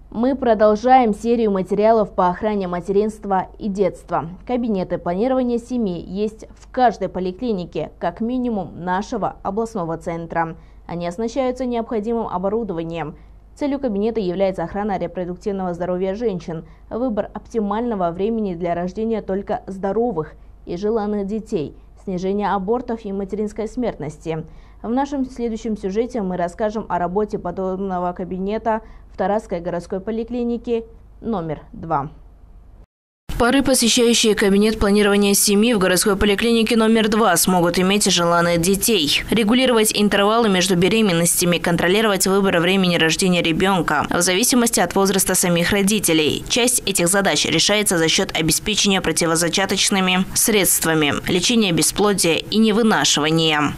Мы продолжаем серию материалов по охране материнства и детства. Кабинеты планирования семьи есть в каждой поликлинике, как минимум нашего областного центра. Они оснащаются необходимым оборудованием. Целью кабинета является охрана репродуктивного здоровья женщин, выбор оптимального времени для рождения только здоровых и желанных детей, снижение абортов и материнской смертности. В нашем следующем сюжете мы расскажем о работе подобного кабинета в Тарасской городской поликлинике номер 2. Пары, посещающие кабинет планирования семьи в городской поликлинике номер 2, смогут иметь желанных детей, регулировать интервалы между беременностями, контролировать выбор времени рождения ребенка в зависимости от возраста самих родителей. Часть этих задач решается за счет обеспечения противозачаточными средствами, лечения бесплодия и невынашивания.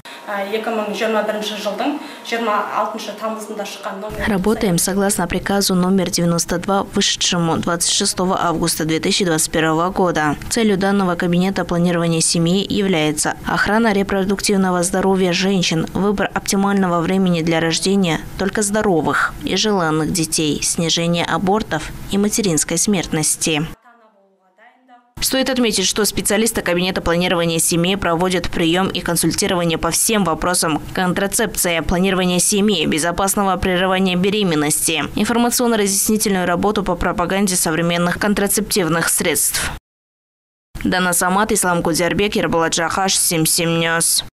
Работаем согласно приказу номер 92, вышедшему 26 августа 2021 года. Целью данного кабинета планирования семьи является охрана репродуктивного здоровья женщин, выбор оптимального времени для рождения только здоровых и желанных детей, снижение абортов и материнской смертности. Стоит отметить, что специалисты кабинета планирования семьи проводят прием и консультирование по всем вопросам контрацепции, планирования семьи, безопасного прерывания беременности, информационно-разъяснительную работу по пропаганде современных контрацептивных средств. Дана Самат, Ислам Кудзярбек, Ерболат Жахаш, Сим Ньюс.